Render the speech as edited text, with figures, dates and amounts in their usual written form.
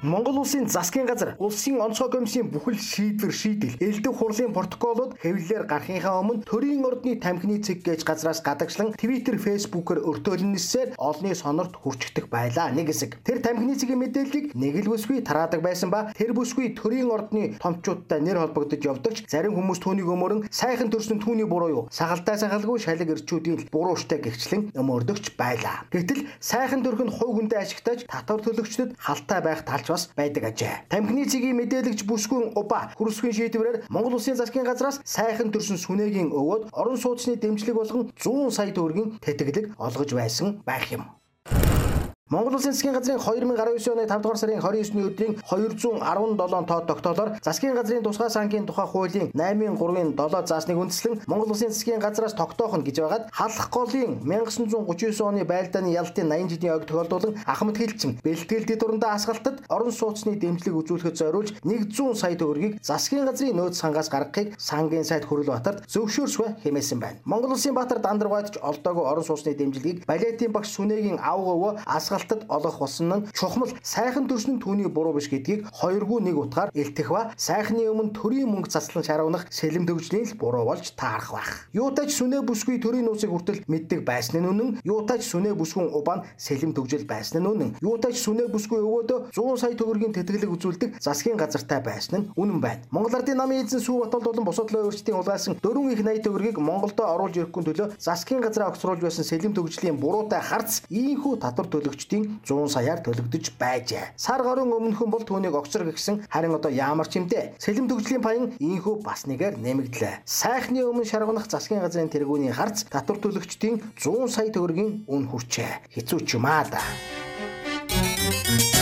Монгол улсын засгийн газар улсын онцгой комиссийн бүхэл шийдэл элдв хурлын протоколууд хэвлэлээр гарахынхаа өмнө төрийн ордны тамхины цэг гэж газраас гадагшлан Twitter, Facebook-оор өртөөлнөсөөр олонний сонорт хүрчигдэх байлаа. Нэг хэсэг. Тэр тамхины цэгийн мэдээллийг нэг л бүсгүй тараадаг байсан ба тэр бүсгүй төрийн ордны томчуудтай нэр холбогдож явдагч зарим хүмүүс түүнийг өмөрөн сайхан төрсөн түүний буруу юу? Сагалтай сагалгүй шалиг эрчүүдийн бурууштай гихчлэн өмөрдөгч байлаа. Гэтэл сайхан төрх нь хувь хүндээ ашигтаж татвар төлөгчдөд халтай байх талч бас байдаг ажээ. Тамхины цэгийн мэдээлэгч бүсгүйн уба хөрсгийн шийдвэрээр Монгол Улсын засгийн газраас сайхан төрсөн сүнэгийн өвөөд орон сууцны дэмжлэг болгон 100 сая төгрөгийн тэтгэлэг олгож байсан байх юм. Монгол Улсын засгийн газрын 2019 оны 5 дугаар сарын 29-ний өдрийн 217 тоо тогтоолоор засгийн газрын тусгай сангийн тухай хуулийн 8-3-ын 7 заасныг үндэслэн Монгол Улсын засгийн газраас тогтоох нь гэж байгаад халах голын 1939 оны байлдааны ялтын 80 жилийн ойг тохиолдуулан Ахмад Хилчин бэлтгэлдээ дурандаа асгалтад орон сууцны дэмжлэг үзүүлэхэд зориулж 100 сая төгрөгийг засгийн газрын нөөц сангаас гаргахыг сангийн сайд Хөрлөбаатарт зөвшөөрсгөө хэмээсэн байна. Монгол Улсын Баатар Дандаргуйдч олдоогүй орон сууцны дэмжлэгийг балетын багш Сүнэгийн авгаваа асгалтад олох болсон нь чухмал сайхан төрсөн түүний буруу биш гэдгийг 2-1 утгаар илтгэх ба сайхны өмнө төрийн мөнгө заслан шаруулнах сэлэм төгжлийн л буруу болж таарах байх. Юутайч Сүнэ бүсгүй төрийн нууцыг хүртэл мэддэг байсан нь үнэн. Юутайч Сүнэ бүсгүйн убаан сэлэм төгжил байсан нь үнэн. Юутайч Сүнэ бүсгүй өвөөдөө 100 сая төгрөгийн тэтгэлэг үзүүлдэг засгийн газартай байсан нь үнэн байна. Монгол Ардын намын эзэн Сүү Батболд болон бусад лойвчдын улаасан 4 их 80 төгрөгийг Монголдо оруулж ирэхгүй төлөө засгийн газраа огцруулж байсан сэлэм төгжлийн буруутай харц ийхүү татвар төлөгчдийн 100 саяар төлөгдөж байжээ. Сар гаруун өмнөхөн бол түүнийг огцор гисэн харин одоо яамар ч юмдээ сэлэм төгжлийн паян ийхүү бас нэгээр нэмэгдлээ. Сайхны өмнө шаргунах засгийн газрын тэргүүний харц татвар төлөгчдийн 100 сая төгрөгийн үн хүрчээ. Хэцүү ч юм аа да.